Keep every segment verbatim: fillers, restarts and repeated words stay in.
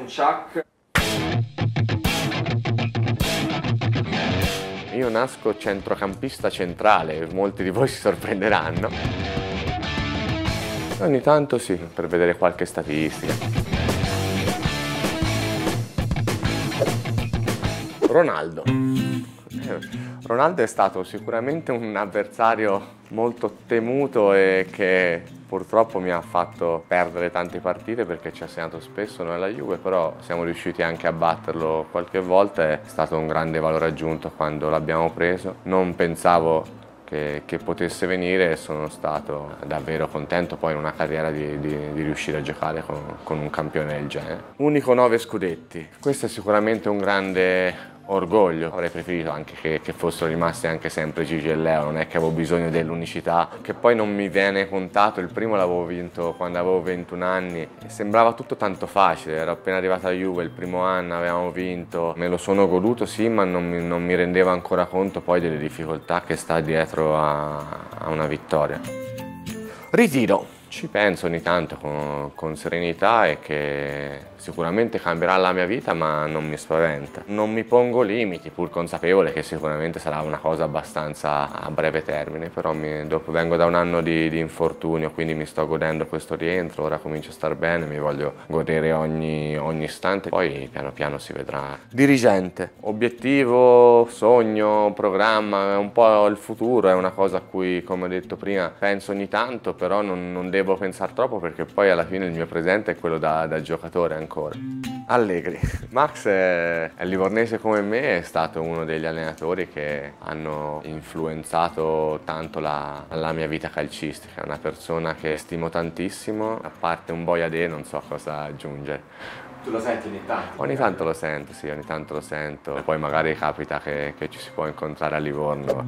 Chuck. Io nasco centrocampista centrale, molti di voi si sorprenderanno. Ogni tanto sì, per vedere qualche statistica. Ronaldo. Ronaldo è stato sicuramente un avversario molto temuto e che purtroppo mi ha fatto perdere tante partite perché ci ha segnato spesso nella Juve, però siamo riusciti anche a batterlo qualche volta, è stato un grande valore aggiunto quando l'abbiamo preso. Non pensavo che, che potesse venire e sono stato davvero contento poi in una carriera di, di, di riuscire a giocare con, con un campione del genere. Unico nove scudetti, questo è sicuramente un grande orgoglio. Avrei preferito anche che, che fossero rimasti anche sempre Gigi e Leo, non è che avevo bisogno dell'unicità, che poi non mi viene contato. Il primo l'avevo vinto quando avevo ventuno anni e sembrava tutto tanto facile, ero appena arrivato a Juve, il primo anno avevamo vinto, me lo sono goduto sì, ma non mi, non mi rendevo ancora conto poi delle difficoltà che sta dietro a, a una vittoria. Ritiro. Ci penso ogni tanto con, con serenità e che sicuramente cambierà la mia vita, ma non mi spaventa. Non mi pongo limiti, pur consapevole che sicuramente sarà una cosa abbastanza a breve termine, però mi, dopo vengo da un anno di, di infortunio, quindi mi sto godendo questo rientro, ora comincio a star bene, mi voglio godere ogni, ogni istante, poi piano piano si vedrà. Dirigente, obiettivo, sogno, programma, è un po' il futuro, è una cosa a cui, come ho detto prima, penso ogni tanto, però non, non devo devo pensare troppo perché poi alla fine il mio presente è quello da, da giocatore ancora. Allegri. Max è, è livornese come me, è stato uno degli allenatori che hanno influenzato tanto la, la mia vita calcistica, è una persona che stimo tantissimo, a parte un boiadè non so cosa aggiungere. Tu lo senti ogni tanto? Ogni tanto lo sento, sì, ogni tanto lo sento. E poi magari capita che, che ci si può incontrare a Livorno.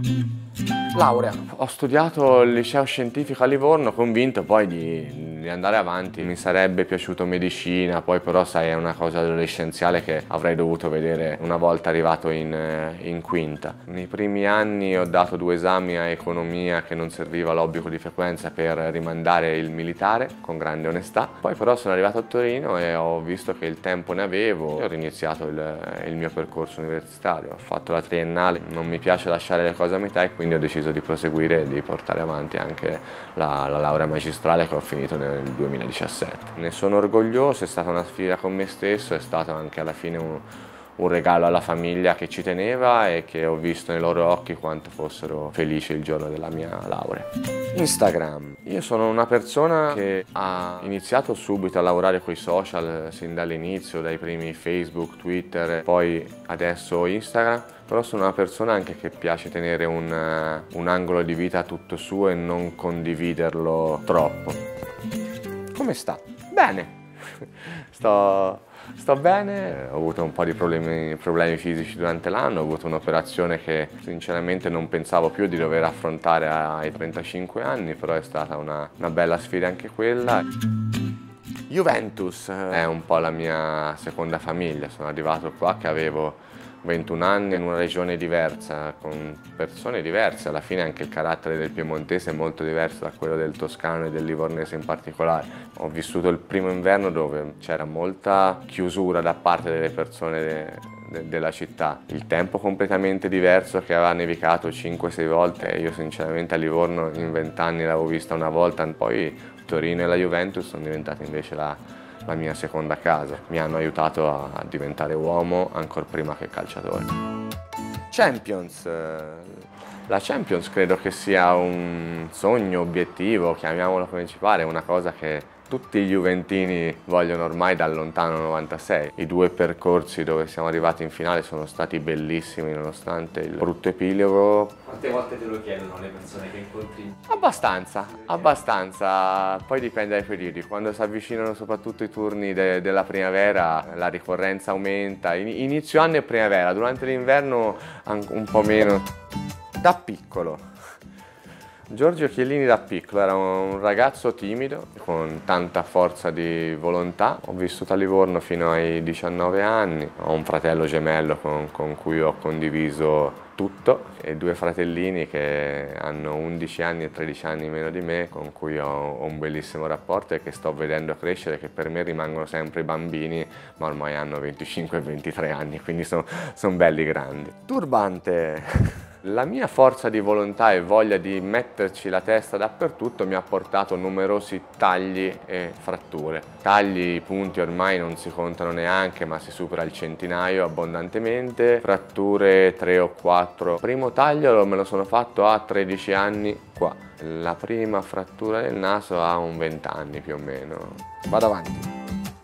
Laurea. Ho studiato il liceo scientifico a Livorno, convinto poi di, di andare avanti. Mi sarebbe piaciuto medicina, poi però sai è una cosa adolescenziale che avrei dovuto vedere una volta arrivato in, in quinta. Nei primi anni ho dato due esami a economia che non serviva l'obbligo di frequenza per rimandare il militare, con grande onestà. Poi però sono arrivato a Torino e ho visto che il tempo ne avevo e ho iniziato il, il mio percorso universitario. Ho fatto la triennale, non mi piace lasciare le cose a metà e quindi ho deciso di proseguire e di portare avanti anche la, la laurea magistrale che ho finito nel duemiladiciassette. Ne sono orgoglioso, è stata una sfida con me stesso, è stato anche alla fine un, un regalo alla famiglia che ci teneva e che ho visto nei loro occhi quanto fossero felici il giorno della mia laurea. Instagram. Io sono una persona che ha iniziato subito a lavorare con i social sin dall'inizio, dai primi Facebook, Twitter, poi adesso Instagram, però sono una persona anche che piace tenere un, un angolo di vita tutto suo e non condividerlo troppo. Come sta? Bene. Sto... Sto bene, ho avuto un po' di problemi, problemi fisici durante l'anno, ho avuto un'operazione che sinceramente non pensavo più di dover affrontare ai trentacinque anni, però è stata una, una bella sfida anche quella. Juventus è un po' la mia seconda famiglia, sono arrivato qua che avevo ventuno anni in una regione diversa, con persone diverse, alla fine anche il carattere del piemontese è molto diverso da quello del toscano e del livornese in particolare. Ho vissuto il primo inverno dove c'era molta chiusura da parte delle persone de de della città, il tempo completamente diverso, che aveva nevicato cinque sei volte, io sinceramente a Livorno in vent'anni l'avevo vista una volta, poi Torino e la Juventus sono diventate invece la la mia seconda casa, mi hanno aiutato a, a diventare uomo ancora prima che calciatore. Champions. La Champions credo che sia un sogno, obiettivo, chiamiamolo principale, una cosa che tutti i juventini vogliono ormai dal lontano novantasei. I due percorsi dove siamo arrivati in finale sono stati bellissimi nonostante il brutto epilogo. Quante volte te lo chiedono le persone che incontri? Abbastanza, abbastanza. Poi dipende dai periodi. Quando si avvicinano soprattutto i turni de della primavera la ricorrenza aumenta. In inizio anno e primavera, durante l'inverno un po' meno. Da piccolo. Giorgio Chiellini da piccolo era un ragazzo timido, con tanta forza di volontà. Ho vissuto a Livorno fino ai diciannove anni, ho un fratello gemello con, con cui ho condiviso tutto, e due fratellini che hanno undici anni e tredici anni meno di me, con cui ho, ho un bellissimo rapporto e che sto vedendo crescere, che per me rimangono sempre bambini, ma ormai hanno venticinque e ventitré anni, quindi sono son belli grandi. Turbante! La mia forza di volontà e voglia di metterci la testa dappertutto mi ha portato numerosi tagli e fratture. Tagli, punti ormai non si contano neanche, ma si supera il centinaio abbondantemente. Fratture tre o quattro. Primo taglio me lo sono fatto a tredici anni qua. La prima frattura del naso ha un venti anni più o meno. Vado avanti.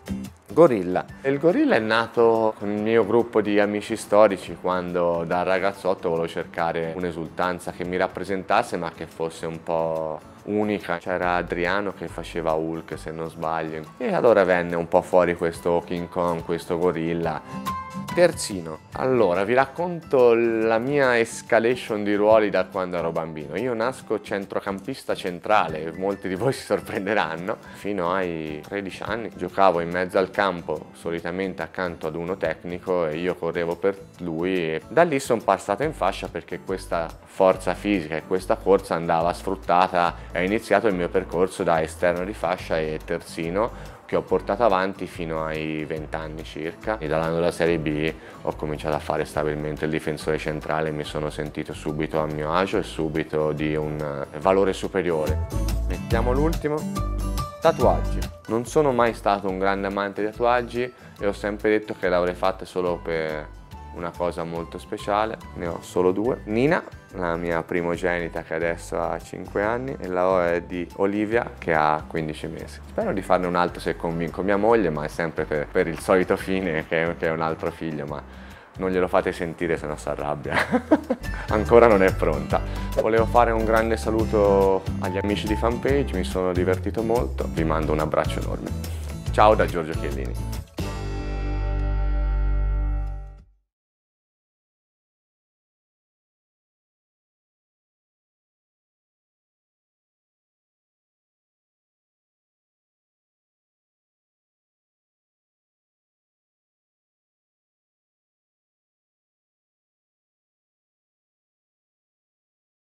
Gorilla. Il Gorilla è nato con il mio gruppo di amici storici, quando da ragazzotto volevo cercare un'esultanza che mi rappresentasse ma che fosse un po' unica. C'era Adriano che faceva Hulk, se non sbaglio, e allora venne un po' fuori questo King Kong, questo gorilla. Terzino. Allora, vi racconto la mia escalation di ruoli da quando ero bambino. Io nasco centrocampista centrale, molti di voi si sorprenderanno. Fino ai tredici anni giocavo in mezzo al campo, solitamente accanto ad uno tecnico, e io correvo per lui, e da lì sono passato in fascia perché questa forza fisica e questa corsa andava sfruttata. È iniziato il mio percorso da esterno di fascia e terzino, che ho portato avanti fino ai venti anni circa, e dall'anno della Serie B ho cominciato a fare stabilmente il difensore centrale. Mi sono sentito subito a mio agio e subito di un valore superiore. Mettiamo l'ultimo. Tatuaggi. Non sono mai stato un grande amante di tatuaggi e ho sempre detto che l'avrei fatta solo per una cosa molto speciale. Ne ho solo due. Nina, la mia primogenita, che adesso ha cinque anni, e la è di Olivia, che ha quindici mesi. Spero di farne un altro se convinco mia moglie, ma è sempre per, per il solito fine, che, che è un altro figlio, ma non glielo fate sentire, se no si arrabbia. Ancora non è pronta. Volevo fare un grande saluto agli amici di Fanpage, mi sono divertito molto, vi mando un abbraccio enorme. Ciao da Giorgio Chiellini.